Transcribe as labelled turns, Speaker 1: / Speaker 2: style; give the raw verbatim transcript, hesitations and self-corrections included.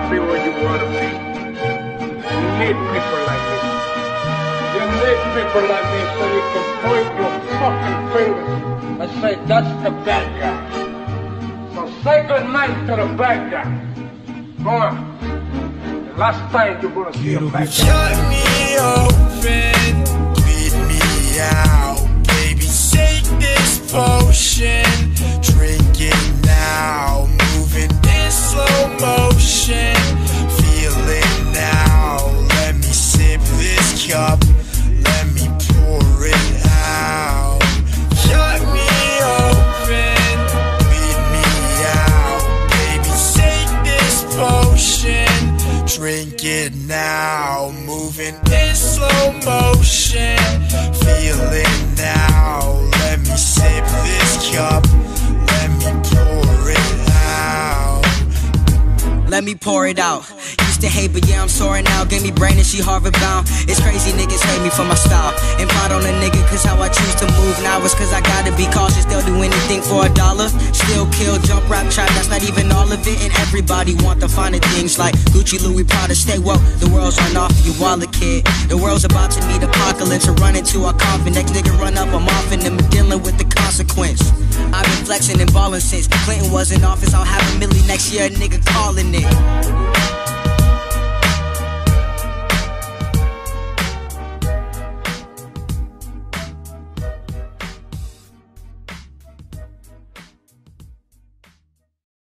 Speaker 1: be where you want to be. You need people like me. You need people like me so you can point your fucking fingers and say, that's the bad guy. So say good night to the bad guy. Go on. The last time you're gonna see a bad guy.
Speaker 2: Cut me open, bleed me out. Baby, shake this potion. Drink it now. Moving in slow motion. Feel it now. Let me sip this cup. Let me pour it out. Cut me open, bleed me out. Baby, shake this potion. Drink it now. Moving in slow motion. Feel it now. Let me sip this cup. Let me pour it out.
Speaker 3: Let me pour it out. Used to hate, but yeah, I'm soaring now. Gave me brain and she Harvard bound. It's crazy niggas hate me for my style. And pride on a nigga cause how I choose to move now. It's cause I gotta be cautious. They'll do anything for a dollar. Still kill, jump, rap, trap. That's not even all of it. And everybody want the finer things like Gucci, Louis, Prada. Stay woke. The world's run off you wallet, kid. The world's about to meet apocalypse. And run into a coffin. Next nigga run up, I'm off and I'm dealing with the consequence. I've been flexing and balling since Clinton was in office. I'll have a milli next year, a nigga calling it.